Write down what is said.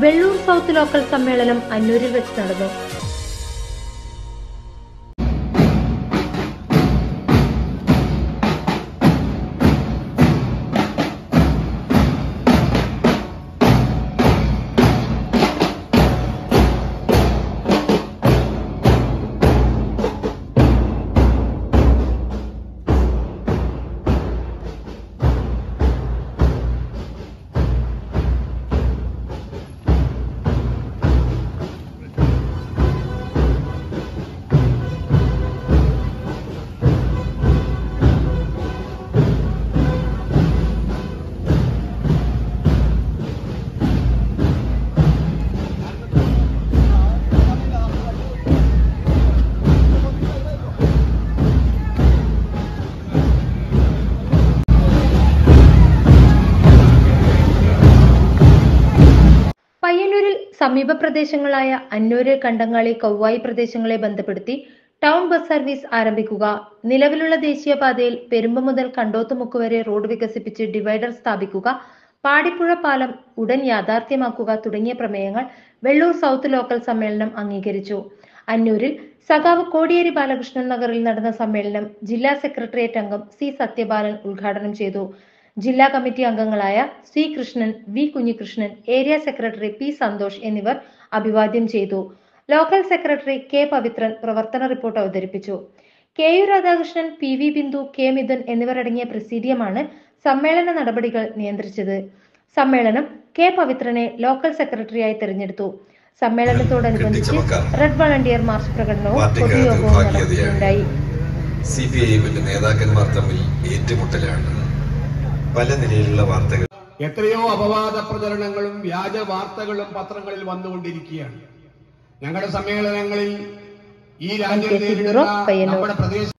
Vellur south local സമ്മേളനം അന്നൂരിൽ വെച്ച് നടന്നു. പയ്യന്നൂരിൽ സമീപ പ്രദേശങ്ങളായ അന്നൂര്, കണ്ടങ്ങാളി, കൗവായി പ്രദേശങ്ങളെ ബന്ധപ്പെടുത്തി ടൗൺ ബസ് സർവീസ് ആരംഭിക്കുക, നിലവിലുള്ള ദേശീയപാതയിൽ പെരുമ്പ മുതൽ കണ്ടോത്തുമുക്ക് വരെ റോഡ് വികസിപ്പിച്ച് ഡിവൈഡർ സ്ഥാപിക്കുക, പാടിപ്പുഴ പാലം ഉടൻ യാഥാർത്ഥ്യമാക്കുക തുടങ്ങിയ പ്രമേയങ്ങൾ വെള്ളൂർ സൗത്ത് ലോക്കൽ സമ്മേളനം അംഗീകരിച്ചു. അന്നൂരിൽ സഖാവ് കോടിയേരി ബാലകൃഷ്ണൻ നഗറിൽ നടന്ന സമ്മേളനം ജില്ലാ സെക്രട്ടേറിയറ്റ് അംഗം സി സത്യബാലൻ ഉദ്ഘാടനം ചെയ്തു. ജില്ലാ കമ്മിറ്റി അംഗങ്ങളായ C Krishnan, V Kunhikrishnan, area secretary P Santhosh എന്നിവർ അഭിവാദ്യം ചെയ്തു. ലോക്കൽ സെക്രട്ടറി കെ പവിത്രൻ പ്രവർത്തന റിപ്പോർട്ട് അവതരിപ്പിച്ചു. K U Radhakrishnan, P V Bindu, K Mithun എന്നിവരടങ്ങിയ പ്രസിഡിയമാണ് സമ്മേളന നടപടികൾ നിയന്ത്രിച്ചത്. സമ്മേളനം കെ പവിത്രനെ ലോക്കൽ സെക്രട്ടറിയായി തെരഞ്ഞെടുത്തു. സമ്മേളനത്തോടനുബന്ധിച്ച് റെഡ് വളണ്ടിയർ മാർച്ച് പ്രകടനവും പൊതുയോഗവും നടക്കുകയുണ്ടായി. സിപിഐഎമ്മിന്റെ നേതാക്കന്മാർ തമ്മിൽ ഏറ്റുമുട്ടലാണ്. പല നിലയിലുള്ള വാർത്തകൾ, എത്രയോ അപവാദ പ്രചരണങ്ങളും വ്യാജ വാർത്തകളും പത്രങ്ങളിൽ വന്നുകൊണ്ടിരിക്കുകയാണ്. ഞങ്ങളുടെ സമ്മേളനങ്ങളിൽ ഈ രാജ്യം നേരിടുന്ന നമ്മുടെ പ്രദേശ